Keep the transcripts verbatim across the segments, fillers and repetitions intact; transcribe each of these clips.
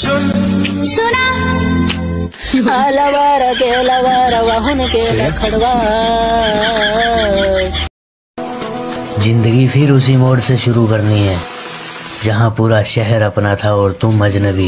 सुन सुना लवर के लवर वाहन के लखड़वा। जिंदगी फिर उसी मोड़ से शुरू करनी है जहाँ पूरा शहर अपना था और तुम अजनबी।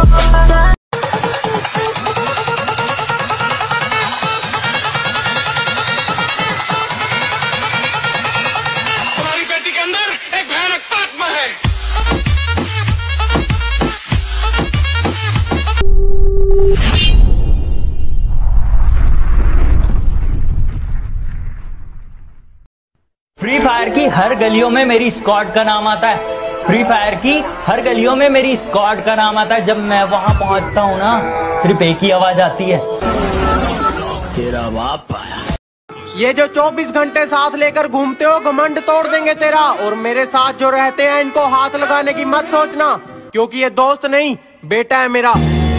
फ्री फायर की हर गलियों में मेरी स्क्वाड का नाम आता है। फ्री फायर की हर गलियों में मेरी स्क्वाड का नाम आता है। जब मैं वहां पहुंचता हूं ना, सिर्फ एक ही आवाज आती है, तेरा बाप आया। ये जो चौबीस घंटे साथ लेकर घूमते हो, घमंड तोड़ देंगे तेरा। और मेरे साथ जो रहते हैं इनको हाथ लगाने की मत सोचना, क्योंकि ये दोस्त नहीं बेटा है मेरा।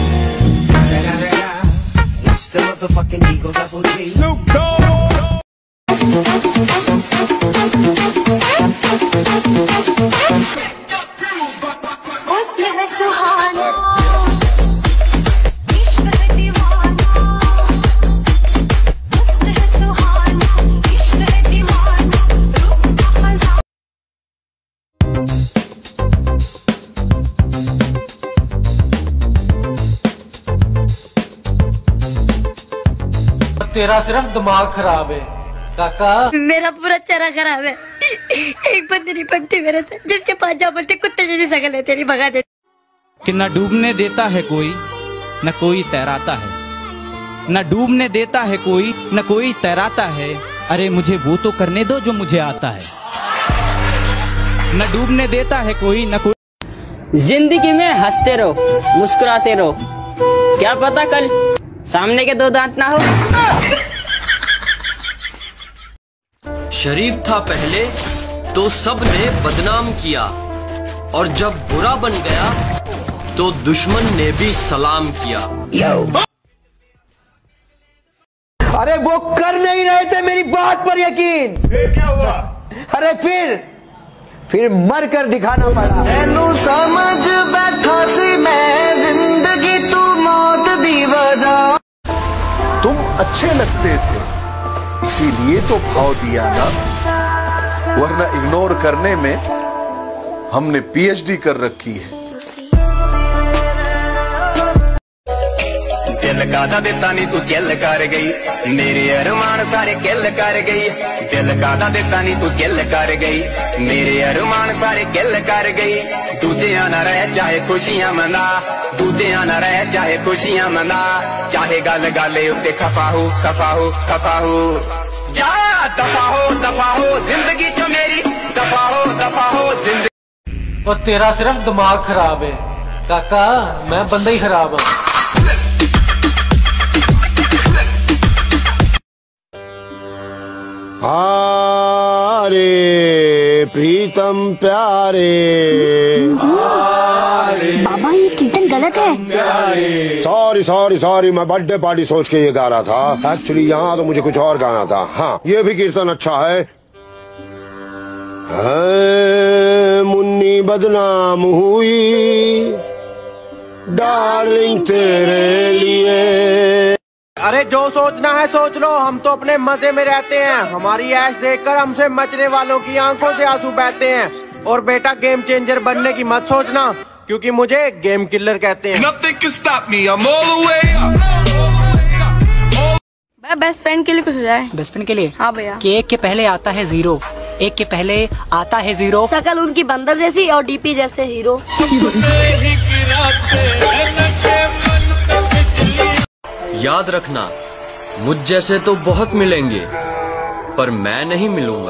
तेरा सिर्फ दिमाग खराब है काका। मेरा पूरा चेहरा खराब है। एक बंदे नहीं पड़ती मेरे से, जिसके पास जा बोलते कुत्ते जैसी शकल है तेरी, भगा दे। कि न डूबने देता है कोई न कोई तैराता है, न डूबने देता है कोई न कोई तैराता है। अरे मुझे वो तो करने दो जो मुझे आता है। न डूबने देता है कोई न कोई। जिंदगी में हंसते रहो, मुस्कुराते रहो, क्या पता कल सामने के दो दांत ना हो। शरीफ था पहले तो सबने बदनाम किया, और जब बुरा बन गया तो दुश्मन ने भी सलाम किया। अरे वो कर नहीं रहे थे मेरी बात पर यकीन। फिर क्या हुआ? अरे फिर फिर मर कर दिखाना पड़ा। तेनू समझ बैठा सी मैं, जिंदगी तू मौत दी वजह। तुम अच्छे लगते थे इसीलिए तो भाव दिया ना, वरना इग्नोर करने में हमने पीएचडी कर रखी है। दिल कादा देता नहीं तू चिल कर गई, मेरे अरमान सारे किल कर गई। दिल कादा देता नहीं तू चिल कर गई, मेरे अरमान सारे किल कर गई। दूजिया ना रह चाहे खुशियां मना, दूजिया ना रह चाहे खुशियां मना। चाहे गल गाले उत्ते खफा हो खफा हो खफा हो, जा दफा हो दफा हो जिंदगी जो मेरी, दफा हो दफा हो जिंदगी। और तेरा सिर्फ दिमाग खराब है काका, मैं बंदा ही खराब हूँ। अरे प्रीतम प्यारे, बाबा ये कीर्तन गलत है। सॉरी सॉरी सॉरी, मैं बर्थडे पार्टी सोच के ये गा रहा था। एक्चुअली यहाँ तो मुझे कुछ और गाना था। हाँ ये भी कीर्तन अच्छा है। मुन्नी बदनाम हुई डार्लिंग तेरे लिए। अरे जो सोचना है सोच लो, हम तो अपने मजे में रहते हैं। हमारी ऐश देखकर हमसे मचने वालों की आंखों से आंसू बहते हैं। और बेटा गेम चेंजर बनने की मत सोचना, क्योंकि मुझे गेम किलर कहते हैं। भाई बेस्ट फ्रेंड के लिए कुछ हो जाए। बेस्ट फ्रेंड के लिए? हाँ भैया। कि एक के पहले आता है जीरो, एक के पहले आता है जीरो। शकल उनकी बंदर जैसी और डीपी जैसे हीरो। याद रखना, मुझ जैसे तो बहुत मिलेंगे, पर मैं नहीं मिलूंगा।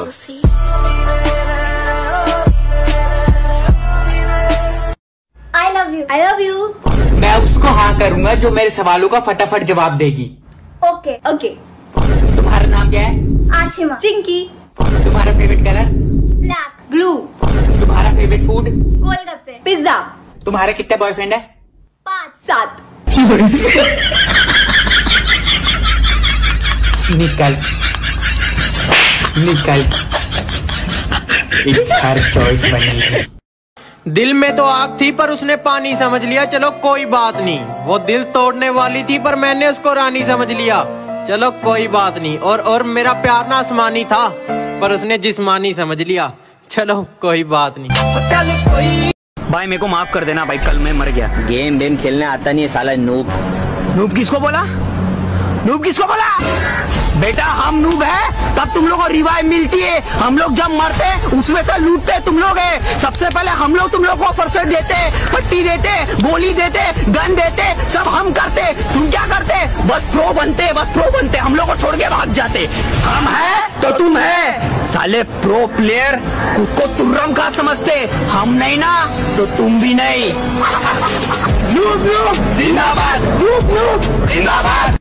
I love you. I love you. मैं उसको हाँ करूंगा जो मेरे सवालों का फटाफट जवाब देगी। Okay okay. तुम्हारा नाम क्या है? आशिमा। चिंकी। तुम्हारा फेवरेट कलर? ब्लैक। ब्लू। तुम्हारा फेवरेट फूड? गोलगप्पे। पिज्जा। तुम्हारे कितने बॉयफ्रेंड है? पाँच। सात। निकल निकल, इट्स हर चॉइस बनी है। दिल में तो आग थी पर उसने पानी समझ लिया, चलो कोई बात नहीं। वो दिल तोड़ने वाली थी पर मैंने उसको रानी समझ लिया, चलो कोई बात नहीं। और और मेरा प्यार ना आसमानी था पर उसने जिस्मानी समझ लिया, चलो कोई बात नहीं। चल कोई भाई मेरे को माफ कर देना भाई, कल मैं मर गया। गेम वेम खेलने आता नहीं है साला नूब। नूब किसको बोला? नूब किसको बोला? बेटा हम नूब है तब तुम लोग को रिवाइव मिलती है, हम लोग जब मरते हैं उसमें तो लूटते तुम लोग है। सबसे पहले हम लोग तुम लोग को फर्स्ट देते, पट्टी देते, गोली देते, गन देते, सब हम करते। तुम क्या करते? बस प्रो बनते, बस प्रो बनते, हम लोग को छोड़ के भाग जाते। हम है तो तुम है साले प्रो प्लेयर, खुद को तुर्रम का समझते, हम नहीं ना तो तुम भी नहीं। नूब नूब जिंदाबाद, नूब नूब जिंदाबाद।